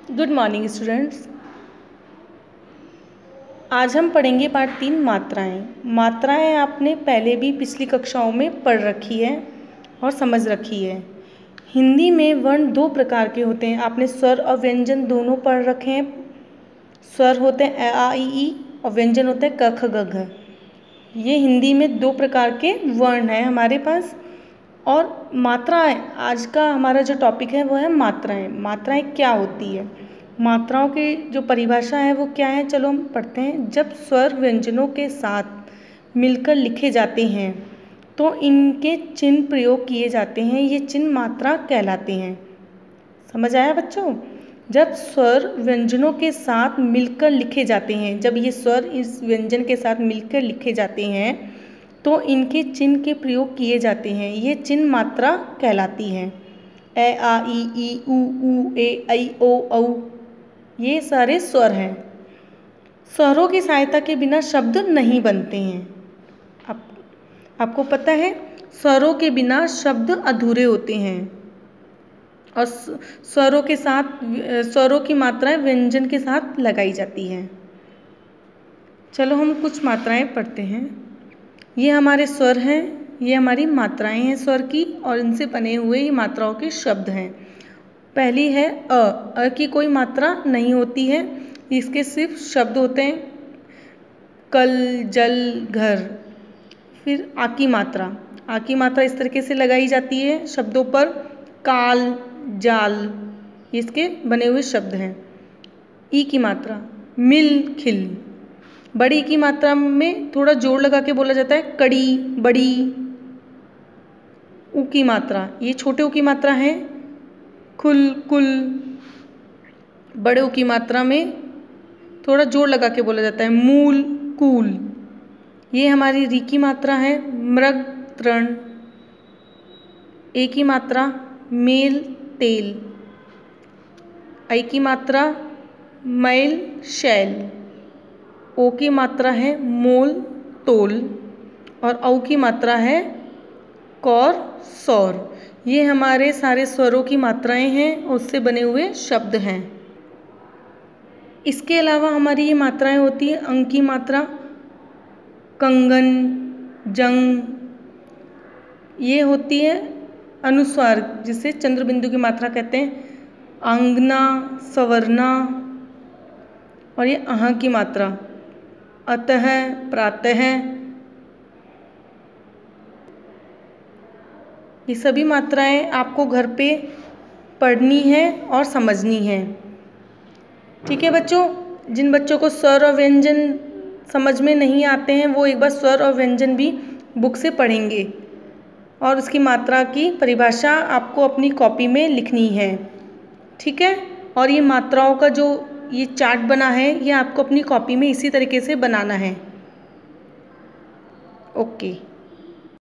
Good morning students. आज हम पढ़ेंगे पार्ट 3 मात्राएं। मात्राएं आपने पहले भी पिछली कक्षाओं में पढ़ रखी है और समझ रखी है। हिंदी में वर्ण दो प्रकार के होते हैं। आपने स्वर और व्यंजन दोनों पढ़ रखे हैं। स्वर होते हैं अ आ इ ई और व्यंजन होते हैं क ख ग घ। ये हिंदी में दो प्रकार के वर्ण हैं हमारे पास। और मात्राएं, आज का हमारा जो टॉपिक है वो है मात्राएं। मात्राएं क्या होती है, मात्राओं की जो परिभाषा है वो क्या है, चलो हम पढ़ते हैं। जब स्वर व्यंजनों के साथ मिलकर लिखे जाते हैं तो इनके चिन्ह प्रयोग किए जाते हैं। ये चिन्ह मात्रा कहलाते हैं। समझ आया बच्चों? जब स्वर व्यंजनों के साथ मिलकर लिखे जाते हैं, जब ये स्वर इस व्यंजन के साथ मिलकर लिखे जाते हैं तो इनके चिन्ह के प्रयोग किए जाते हैं। ये चिन्ह मात्रा कहलाती हैं। ए आ इ ई उ ए ऐ ओ औ, ये सारे स्वर हैं। स्वरों की सहायता के बिना शब्द नहीं बनते हैं। आपको पता है, स्वरों के बिना शब्द अधूरे होते हैं। और स्वरों के साथ स्वरों की मात्राएं व्यंजन के साथ लगाई जाती हैं। चलो हम कुछ मात्राएं पढ़ते हैं। ये हमारे स्वर हैं, ये हमारी मात्राएं हैं स्वर की, और इनसे बने हुए ये मात्राओं के शब्द हैं। पहली है अ की कोई मात्रा नहीं होती है, इसके सिर्फ शब्द होते हैं, कल, जल, घर। फिर आ की मात्रा इस तरीके से लगाई जाती है शब्दों पर, काल, जाल, इसके बने हुए शब्द हैं। ई की मात्रा मिल, खिल। बड़ी की मात्रा में थोड़ा जोर लगा के बोला जाता है, कड़ी, बड़ी। ऊ की मात्रा, ये छोटे ऊ की मात्रा है, खुल, कुल। बड़े ऊ की मात्रा में थोड़ा जोर लगा के बोला जाता है, मूल, कूल। ये हमारी री की मात्रा है, मृग, तृण। ए की मात्रा मेल, तेल। ऐ की मात्रा मैल, शैल। ओ की मात्रा है मोल, तोल। और औ की मात्रा है कौर, सौर। ये हमारे सारे स्वरों की मात्राएं हैं, उससे बने हुए शब्द हैं। इसके अलावा हमारी ये मात्राएं होती है अंग की मात्रा, कंगन, जंग। ये होती है अनुस्वार, जिसे चंद्र बिंदु की मात्रा कहते हैं, आंगना, सवरना। और ये अह की मात्रा, अतः, प्रातः। ये सभी मात्राएं आपको घर पे पढ़नी है और समझनी है। ठीक है बच्चों? जिन बच्चों को स्वर और व्यंजन समझ में नहीं आते हैं वो एक बार स्वर और व्यंजन भी बुक से पढ़ेंगे, और उसकी मात्रा की परिभाषा आपको अपनी कॉपी में लिखनी है। ठीक है? और ये मात्राओं का जो ये चार्ट बना है, ये आपको अपनी कॉपी में इसी तरीके से बनाना है। ओके।